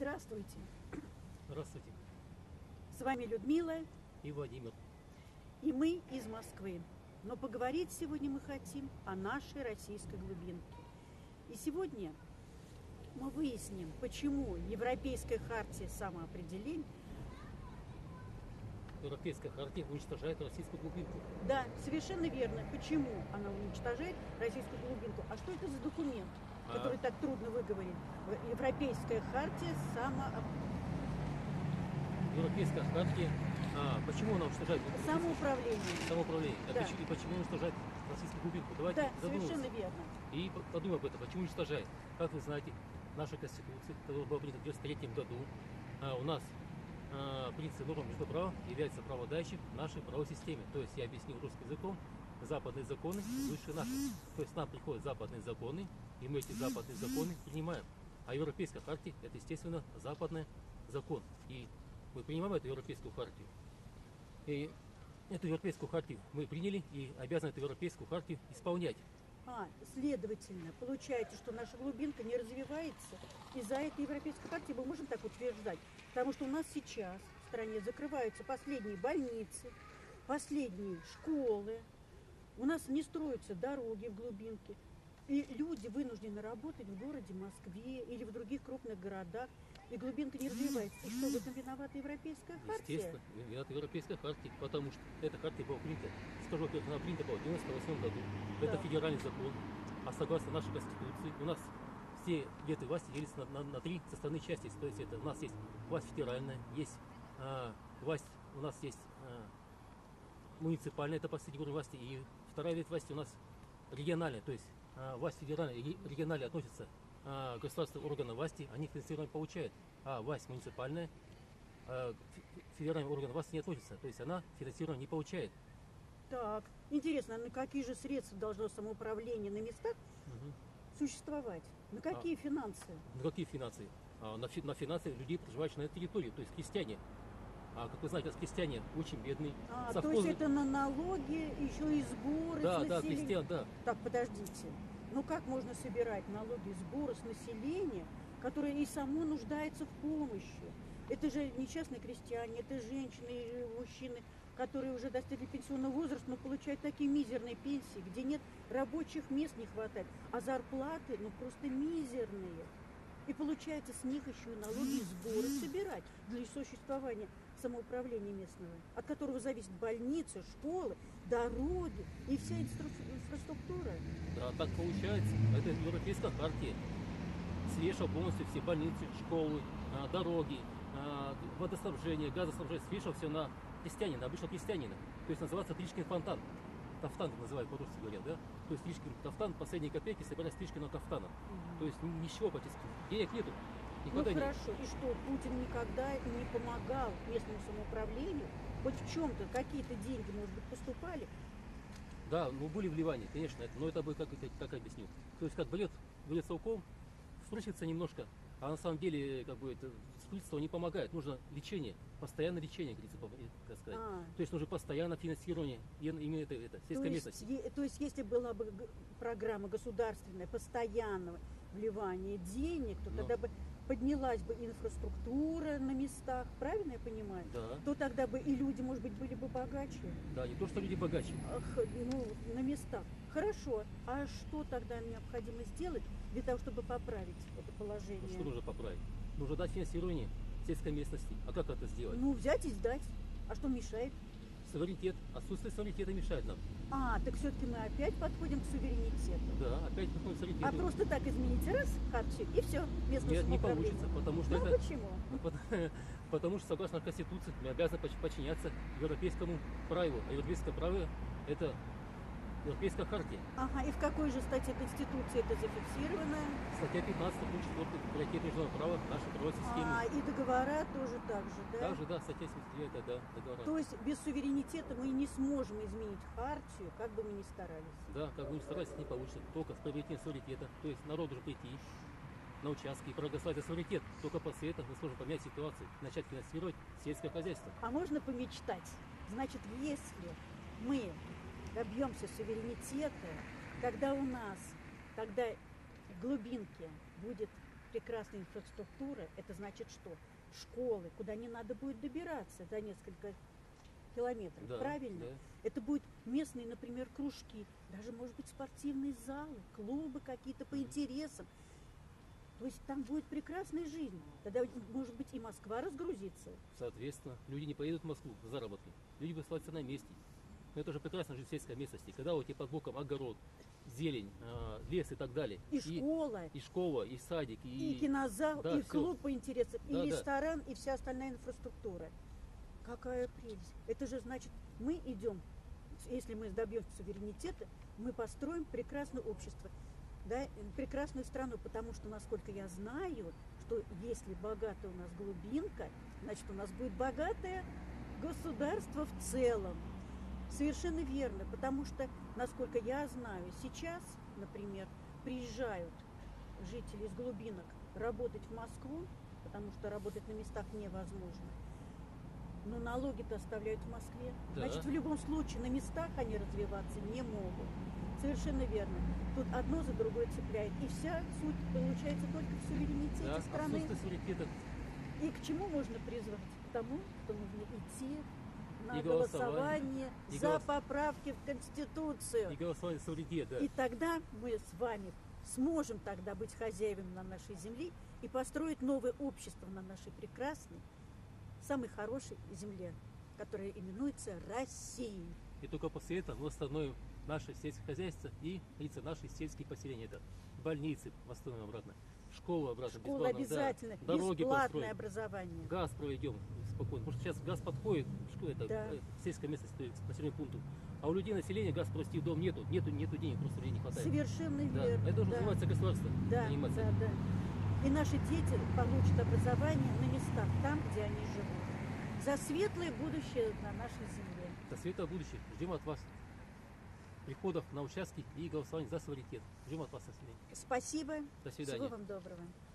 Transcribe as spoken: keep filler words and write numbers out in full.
Здравствуйте. Здравствуйте. С вами Людмила. И Владимир. И мы из Москвы. Но поговорить сегодня мы хотим о нашей российской глубинке. И сегодня мы выясним, почему Европейская хартия самоопределения Европейская хартия уничтожает российскую глубинку. Да, совершенно верно. Почему она уничтожает российскую глубинку? А что это за документ, а... который так трудно выговорить? Европейская хартия самоопределения. Европейская хартия. А, почему она уничтожает? Самоуправление. Самоуправление. Да. А и почему уничтожает российскую глубинку? Давайте да, задумаемся. совершенно верно. И подумаем об этом. Почему уничтожает? Как вы знаете, наша Конституция, которая была принята в девяносто третьем году, а, у нас а, принцип норм международного права является праводающим в нашей правовой системе. То есть я объяснил русским языком, западные законы выше наших. То есть нам приходят западные законы, и мы эти западные законы принимаем. А Европейская хартия — это, естественно, западный закон. И мы принимаем эту Европейскую хартию. И эту Европейскую хартию мы приняли и обязаны эту Европейскую хартию исполнять. А, следовательно, получается, что наша глубинка не развивается из-за этой Европейской хартии, мы можем так утверждать. Потому что у нас сейчас в стране закрываются последние больницы, последние школы, у нас не строятся дороги в глубинке. И люди вынуждены работать в городе Москве или в других крупных городах, и глубинка не развивается. И что, в этом виновата Европейская хартия? Естественно, виновата Европейская хартия, потому что эта хартия была принята, скажу, во-первых, она принята была в девяносто восьмом году. Да. Это федеральный закон, а согласно нашей Конституции, у нас все ветви власти делятся на, на, на три составные части. То есть это у нас есть власть федеральная, есть а, власть, у нас есть а, муниципальная, это последний уровень власти, и вторая ветвь власти у нас региональная, то есть а, власть федеральная и региональная относятся а, государственные органы власти, они финансирование получают, а власть муниципальная, а, федеральный орган власти не относится, то есть она финансирование не получает. Так, интересно, на какие же средства должно самоуправление на местах угу. существовать? На какие а, финансы? На какие финансы? А, на, фи, на финансы людей, проживающих на этой территории, то есть крестьяне. А как вы знаете, крестьяне очень бедные. А, совхозы... То есть это на налоги, еще и сборы да, с населения? Да, крестьян, да. Так, подождите. Ну как можно собирать налоги и сборы с населения, которое и само нуждается в помощи? Это же не частные крестьяне, это женщины и мужчины, которые уже достигли пенсионного возраста, но получают такие мизерные пенсии, где нет рабочих мест, не хватает, а зарплаты ну просто мизерные. И получается с них еще и налоги и сборы собирать для существования самоуправления местного, от которого зависят больницы, школы, дороги и вся инфраструктура. Да, так получается. Это Европейская хартия свешивала полностью все больницы, школы, дороги, водоснабжение, газоснабжение, свешивала все на крестьянина, обычного крестьянина. То есть называется Тришкин фонтан. Кафтан называют, по-русски говорят, да? То есть Тришкин кафтан, последние копейки собирают с Тришкиного кафтана. Угу. То есть ничего практически, денег нету. Ну нет. Хорошо, и что, Путин никогда не помогал местному самоуправлению? Хоть в чем-то, какие-то деньги, может быть, поступали? Да, ну были вливания, конечно, но это бы как, как объясню. То есть как берет, берет целком, струсится немножко, а на самом деле как бы это строительство не помогает. Нужно лечение, постоянное лечение, как сказать. А. То есть нужно постоянное финансирование именно это, это сельской то местности. Есть, то есть если была бы программа государственная, постоянного вливания денег, то но. тогда бы поднялась бы инфраструктура на местах, правильно я понимаю? Да. То тогда бы и люди, может быть, были бы богаче. Да, не то, что люди богаче. Ах, ну, на местах. Хорошо. А что тогда необходимо сделать для того, чтобы поправить это положение? Ну, что нужно поправить? Нужно дать финансирование сельской местности. А как это сделать? Ну, взять и сдать. А что мешает? Суверенитет. Отсутствие суверенитета мешает нам. А, так все-таки мы опять подходим к суверенитету. Да, опять подходим к суверенитету. А просто так измените раз хартию и все, местное Нет, не получится, потому что ну, это... почему? Потому что, согласно Конституции, мы обязаны подчиняться европейскому праву. А европейское право – это Европейская хартия. Ага, и в какой же статье Конституции это зафиксировано? Статья пятнадцать, пункт четыре, приоритет международного права нашей правовой системы. А, и договора тоже так же, да? Так же, да, статья семьдесят девять, да, договора. То есть без суверенитета мы не сможем изменить хартию, как бы мы ни старались? Да, как бы ни старались, не получится. Только с приобретением суверенитета, то есть народ должен прийти на участки и проголосовать за суверенитет. Только после этого мы сможем поменять ситуацию, начать финансировать сельское хозяйство. А можно помечтать? Значит, если мы добьемся суверенитета, когда у нас, когда в глубинке будет прекрасная инфраструктура, это значит что? Школы, куда не надо будет добираться за несколько километров, Да, правильно? да. Это будут местные, например, кружки, даже, может быть, спортивные залы, клубы какие-то по интересам. То есть там будет прекрасная жизнь. Тогда, может быть, и Москва разгрузится. Соответственно, люди не поедут в Москву в заработки. Люди будут оставаться на месте. Но это же прекрасно жить в сельской местности. Когда у тебя под боком огород, зелень, э, лес и так далее. И, и школа, и школа, и садик, и, и кинозал, да, и всё. клуб по интересам, Да, и да. ресторан, и вся остальная инфраструктура. Какая прелесть. Это же значит, мы идем, если мы добьемся суверенитета, мы построим прекрасное общество, да, прекрасную страну, потому что, насколько я знаю, что если богатая у нас глубинка, значит, у нас будет богатое государство в целом. Совершенно верно, потому что, насколько я знаю, сейчас, например, приезжают жители из глубинок работать в Москву, потому что работать на местах невозможно. Но налоги-то оставляют в Москве. Да. Значит, в любом случае на местах они развиваться не могут. Совершенно верно. Тут одно за другое цепляет. И вся суть получается только в суверенитете да, страны. отсутствие суверенитета. И к чему можно призвать? К тому, что нужно идти на И голосование, голосование, и за голос- поправки в Конституцию. И голосование за суверенитет, да. И тогда мы с вами сможем тогда быть хозяевами на нашей земле и построить новое общество на нашей прекрасной, самой хорошей земле, которая именуется Россией. И только после этого мы восстановим наше сельское хозяйство и, говорится, наши сельские поселения. Это больницы восстановим обратно, школы обратно, Школа бесплатно, обязательно, да, дороги бесплатное построим, образование. газ проведем спокойно. Потому что сейчас газ подходит, что это, Да. э, сельское место стоит к населенному пункту. А у людей населения газ просто в дом нету, нету, нету денег, просто людей не хватает. Совершенно Да. верно. Это должно да. заниматься государство, Да, заниматься. да, да. И наши дети получат образование на местах, там, где они живут. За светлое будущее на нашей земле. До светлого будущего. Ждем от вас приходов на участки и голосования за суверенитет. Ждем от вас, население. Спасибо. До свидания. Всего вам доброго.